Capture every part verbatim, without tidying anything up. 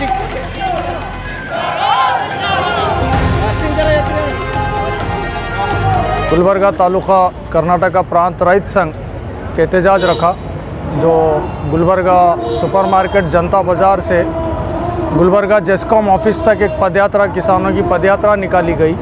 गुलबर्गा तालुका कर्नाटका प्रांत रैत संघ के एहतजाज रखा, जो गुलबर्गा सुपरमार्केट जनता बाज़ार से गुलबर्गा जेस्कॉम ऑफिस तक एक पदयात्रा, किसानों की पदयात्रा निकाली गई।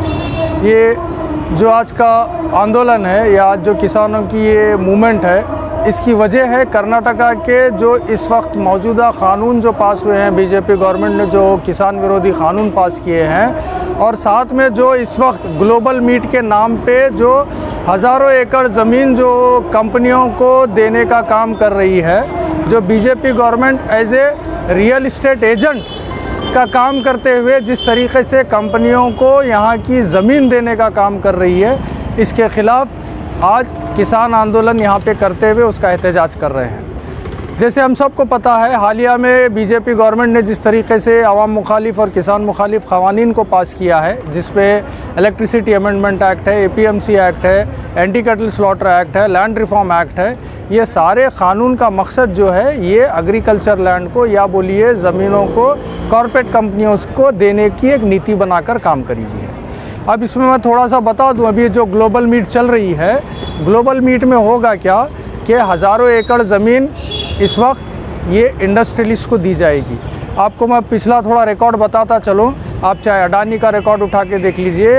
ये जो आज का आंदोलन है या आज जो किसानों की ये मूवमेंट है, इसकी वजह है कर्नाटका के जो इस वक्त मौजूदा कानून जो पास हुए हैं, बीजेपी गवर्नमेंट ने जो किसान विरोधी कानून पास किए हैं, और साथ में जो इस वक्त ग्लोबल मीट के नाम पे जो हज़ारों एकड़ ज़मीन जो कंपनियों को देने का काम कर रही है, जो BJP government as a real estate agent का काम करते हुए जिस तरीके से कंपनियों को यहाँ की ज़मीन देने का काम कर रही है, इसके ख़िलाफ़ आज किसान आंदोलन यहाँ पे करते हुए उसका एहतजाज कर रहे हैं। जैसे हम सबको पता है, हालिया में बीजेपी गवर्नमेंट ने जिस तरीके से अवाम मुखालिफ और किसान मुखालिफ क़वानीन को पास किया है, जिस पे इलेक्ट्रिसिटी अमेंडमेंट एक्ट है, A P M C act है, एंटी कैटल स्लॉटर एक्ट है, लैंड रिफॉर्म एक्ट है, ये सारे कानून का मकसद जो है ये एग्रीकल्चर लैंड को या बोलिए ज़मीनों को कॉरपोरेट कंपनियों को देने की एक नीति बनाकर काम करी हुई है। अब इसमें मैं थोड़ा सा बता दूं, अभी जो ग्लोबल मीट चल रही है, ग्लोबल मीट में होगा क्या कि हज़ारों एकड़ ज़मीन इस वक्त ये इंडस्ट्रियलिस्ट को दी जाएगी। आपको मैं पिछला थोड़ा रिकॉर्ड बताता चलूँ, आप चाहे अडानी का रिकॉर्ड उठा के देख लीजिए,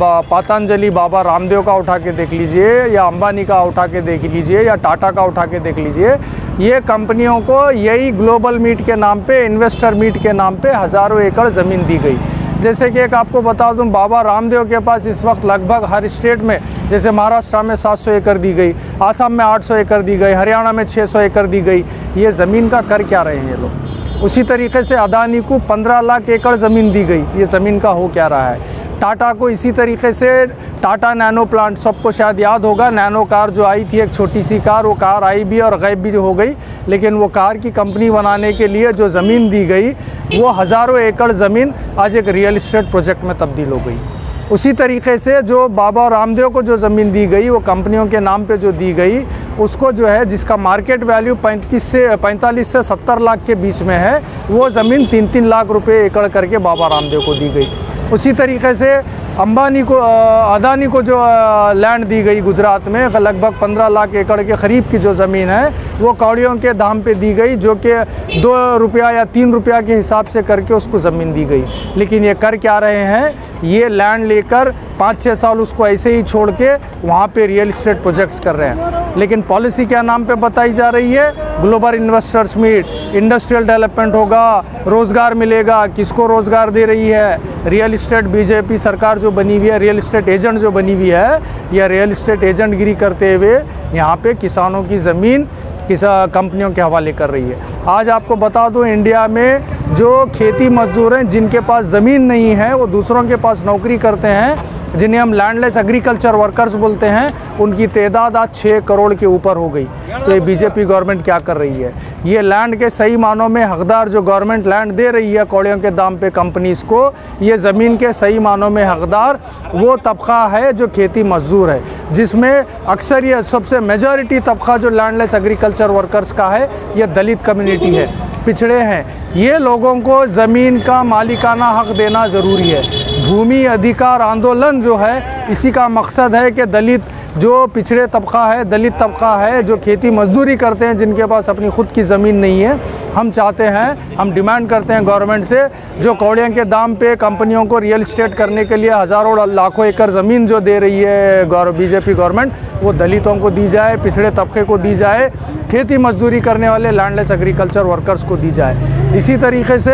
पतंजलि बाबा रामदेव का उठा के देख लीजिए, या अंबानी का उठा के देख लीजिए, या टाटा का उठा के देख लीजिए, ये कंपनियों को यही ग्लोबल मीट के नाम पे, इन्वेस्टर मीट के नाम पे हज़ारों एकड़ ज़मीन दी गई। जैसे कि एक आपको बता दूं, बाबा रामदेव के पास इस वक्त लगभग हर स्टेट में, जैसे महाराष्ट्र में सात सौ एकड़ दी गई, आसाम में आठ सौ एकड़ दी गई, हरियाणा में छह सौ एकड़ दी गई। ये ज़मीन का कर क्या रहे हैं ये लोग? उसी तरीके से अदानी को पंद्रह लाख एकड़ ज़मीन दी गई, ये ज़मीन का हो क्या रहा है? टाटा को इसी तरीके से टाटा नैनो प्लांट, सबको शायद याद होगा, नैनो कार जो आई थी, एक छोटी सी कार, वो कार आई भी और गायब भी हो गई, लेकिन वो कार की कंपनी बनाने के लिए जो ज़मीन दी गई, वो हज़ारों एकड़ ज़मीन आज एक रियल इस्टेट प्रोजेक्ट में तब्दील हो गई। उसी तरीके से जो बाबा रामदेव को जो ज़मीन दी गई, वो कंपनियों के नाम पे जो दी गई, उसको जो है जिसका मार्केट वैल्यू पैंतीस से पैंतालीस से सत्तर लाख के बीच में है, वो ज़मीन तीन तीन लाख रुपए एकड़ करके बाबा रामदेव को दी गई। उसी तरीके से अंबानी को, अदानी को जो लैंड दी गई गुजरात में, लगभग पंद्रह लाख एकड़ के करीब की जो ज़मीन है, वो कौड़ियों के दाम पे दी गई, जो कि दो रुपया या तीन रुपया के हिसाब से करके उसको ज़मीन दी गई। लेकिन ये कर क्या रहे हैं? ये लैंड लेकर पाँच छः साल उसको ऐसे ही छोड़ के वहाँ पे रियल इस्टेट प्रोजेक्ट्स कर रहे हैं। लेकिन पॉलिसी क्या नाम पे बताई जा रही है? Global investors meet, industrial development होगा, रोज़गार मिलेगा। किसको रोज़गार दे रही है? रियल इस्टेट बीजेपी सरकार जो बनी हुई है, रियल इस्टेट एजेंट जो बनी हुई है, या रियल इस्टेट एजेंट गिरी करते हुए यहाँ पे किसानों की ज़मीन किसा कंपनियों के हवाले कर रही है। आज आपको बता दूं, इंडिया में जो खेती मजदूर हैं जिनके पास ज़मीन नहीं है, वो दूसरों के पास नौकरी करते हैं, जिन्हें हम लैंडलेस एग्रीकल्चर वर्कर्स बोलते हैं, उनकी तादाद आज छः करोड़ के ऊपर हो गई। तो ये बीजेपी गवर्नमेंट क्या कर रही है? ये लैंड के सही मानों में हकदार, जो गवर्नमेंट लैंड दे रही है कौड़ियों के दाम पे कंपनीज़ को, ये ज़मीन के सही मानों में हकदार वो तबका है जो खेती मजदूर है, जिसमें अक्सर ये सबसे मेजॉरिटी तबका जो लैंडलेस एग्रीकल्चर वर्कर्स का है, ये दलित कम्युनिटी है, पिछड़े हैं। ये लोगों को ज़मीन का मालिकाना हक़ देना ज़रूरी है। भूमि अधिकार आंदोलन जो है, इसी का मकसद है कि दलित जो पिछड़े तबका है, दलित तबका है, जो खेती मजदूरी करते हैं, जिनके पास अपनी खुद की ज़मीन नहीं है, हम चाहते हैं, हम डिमांड करते हैं गवर्नमेंट से, जो कौड़ियों के दाम पे कंपनियों को रियल इस्टेट करने के लिए हज़ारों लाखों एकड़ ज़मीन जो दे रही है बीजेपी गवर्नमेंट, वो दलितों को दी जाए, पिछड़े तबके को दी जाए, खेती मजदूरी करने वाले लैंडलेस एग्रीकल्चर वर्कर्स को दी जाए। इसी तरीके से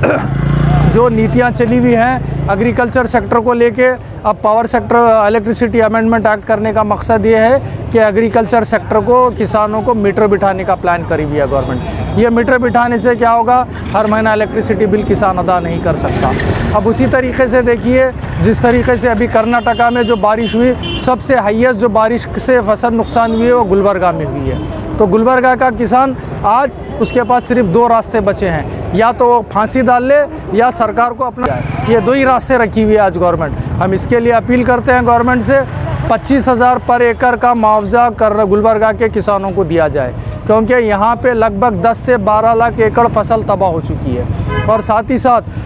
जो नीतियाँ चली हुई हैं एग्रीकल्चर सेक्टर को लेके, अब power sector electricity amendment act करने का मकसद ये है कि एग्रीकल्चर सेक्टर को, किसानों को मीटर बिठाने का प्लान करी हुई है गवर्नमेंट। ये मीटर बिठाने से क्या होगा? हर महीना इलेक्ट्रिसिटी बिल किसान अदा नहीं कर सकता। अब उसी तरीके से देखिए, जिस तरीके से अभी कर्नाटका में जो बारिश हुई, सबसे हाईएस्ट जो बारिश से फसल नुकसान हुई है वो गुलबर्गा में हुई है। तो गुलबर्गा का किसान आज उसके पास सिर्फ दो रास्ते बचे हैं, या तो वो फांसी डाल ले या सरकार को अपना, ये दो ही रास्ते रखी हुई है आज गवर्नमेंट। हम इसके लिए अपील करते हैं गवर्नमेंट से, पच्चीस हज़ार पर एकड़ का मुआवजा कर गुलबर्गा के किसानों को दिया जाए, क्योंकि यहाँ पे लगभग दस से बारह लाख एकड़ फसल तबाह हो चुकी है। और साथ ही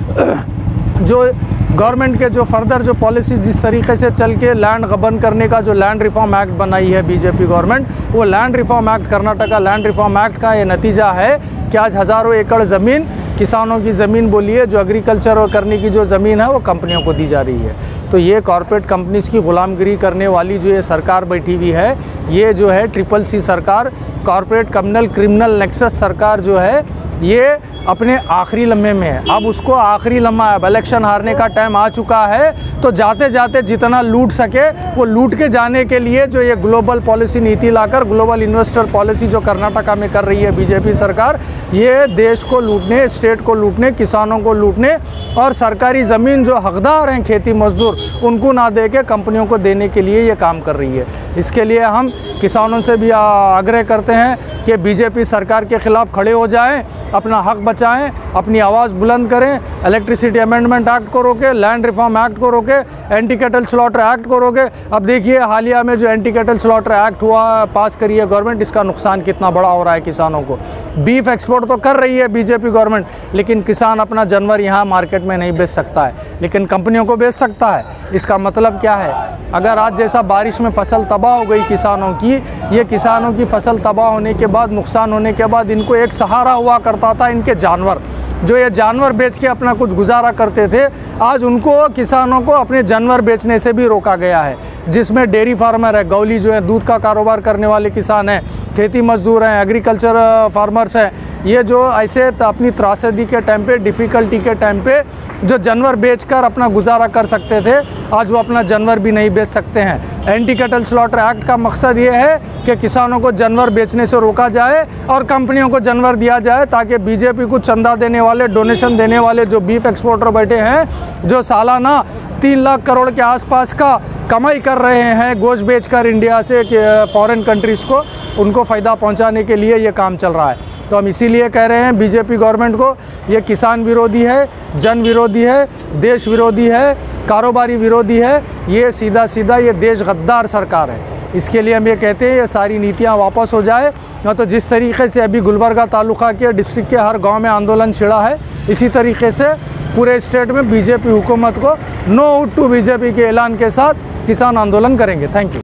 साथ जो गवर्नमेंट के जो फर्दर जो पॉलिसीज जिस तरीके से चल के लैंड गबन करने का जो लैंड रिफॉर्म एक्ट बनाई है बीजेपी गवर्नमेंट, वो land reform act, Karnataka land reform act का ये नतीजा है कि आज हज़ारों एकड़ ज़मीन, किसानों की ज़मीन बोलिए, जो एग्रीकल्चर करने की जो ज़मीन है वो कंपनियों को दी जा रही है। तो ये कॉरपोरेट कंपनीज़ की ग़ुलामगिरी करने वाली जो ये सरकार बैठी हुई है, ये जो है ट्रिपल सी सरकार, कॉरपोरेट कम्युनल क्रिमिनल नेक्सस सरकार जो है, ये अपने आखिरी लम्हे में है। अब उसको आखिरी लम्हा है, इलेक्शन हारने का टाइम आ चुका है, तो जाते जाते जितना लूट सके वो लूट के जाने के लिए जो ये ग्लोबल पॉलिसी नीति लाकर, ग्लोबल इन्वेस्टर पॉलिसी जो कर्नाटका में कर रही है बीजेपी सरकार, ये देश को लूटने, स्टेट को लूटने, किसानों को लूटने और सरकारी ज़मीन जो हकदार हैं खेती मजदूर, उनको ना दे के कंपनियों को देने के लिए ये काम कर रही है। इसके लिए हम किसानों से भी आग्रह करते हैं कि बीजेपी सरकार के ख़िलाफ़ खड़े हो जाएं, अपना हक बचाएं, अपनी आवाज़ बुलंद करें, इलेक्ट्रिसिटी अमेंडमेंट एक्ट को रोके, लैंड रिफॉर्म एक्ट को रोके, एंटी कैटल स्लॉटर एक्ट को रोके। अब देखिए हालिया में जो एंटी कैटल स्लॉटर एक्ट हुआ, पास करी है गवर्नमेंट, इसका नुकसान कितना बड़ा हो रहा है किसानों को। बीफ एक्सपोर्ट तो कर रही है बीजेपी गवर्नमेंट, लेकिन किसान अपना जानवर यहाँ मार्केट में नहीं बेच सकता है, लेकिन कंपनियों को बेच सकता है। इसका मतलब क्या है? अगर आज जैसा बारिश में फसल तबाह हो गई किसानों की, ये किसानों की फसल तबाह होने के बाद, नुकसान होने के बाद, इनको एक सहारा हुआ करता था इनके जानवर, जो ये जानवर बेच के अपना कुछ गुजारा करते थे। आज उनको, किसानों को अपने जानवर बेचने से भी रोका गया है, जिसमें डेयरी फार्मर है, गौली जो है दूध का कारोबार करने वाले किसान हैं, खेती मजदूर हैं, एग्रीकल्चर फार्मर्स हैं, ये जो ऐसे अपनी त्रासदी के टाइम पे, डिफ़िकल्टी के टाइम पे जो जानवर बेचकर अपना गुजारा कर सकते थे, आज वो अपना जानवर भी नहीं बेच सकते हैं। एंटी कैटल स्लॉटर एक्ट का मकसद ये है कि किसानों को जानवर बेचने से रोका जाए और कंपनियों को जानवर दिया जाए, ताकि बीजेपी को चंदा देने वाले, डोनेशन देने वाले जो बीफ एक्सपोर्टर बैठे हैं, जो सालाना तीन लाख करोड़ के आसपास का कमाई कर रहे हैं गोश्त बेचकर इंडिया से फॉरेन कंट्रीज़ को, उनको फ़ायदा पहुंचाने के लिए ये काम चल रहा है। तो हम इसीलिए कह रहे हैं बीजेपी गवर्नमेंट को, ये किसान विरोधी है, जन विरोधी है, देश विरोधी है, कारोबारी विरोधी है, ये सीधा सीधा ये देश गद्दार सरकार है। इसके लिए हम ये कहते हैं ये सारी नीतियाँ वापस हो जाए। न तो जिस तरीके से अभी गुलबर्गा तालुका के डिस्ट्रिक्ट के हर गांव में आंदोलन छिड़ा है, इसी तरीके से पूरे स्टेट में बीजेपी हुकूमत को नो वोट टू बीजेपी के ऐलान के साथ किसान आंदोलन करेंगे। Thank you.